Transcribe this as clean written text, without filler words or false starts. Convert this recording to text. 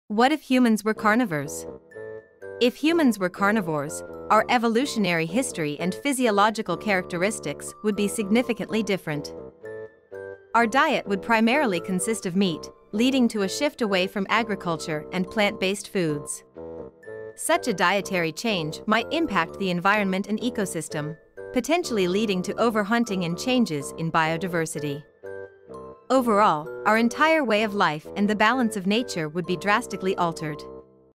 What if humans were carnivores? If humans were carnivores, our evolutionary history and physiological characteristics would be significantly different. Our diet would primarily consist of meat, leading to a shift away from agriculture and plant-based foods. Such a dietary change might impact the environment and ecosystem, potentially leading to overhunting and changes in biodiversity. Overall, our entire way of life and the balance of nature would be drastically altered.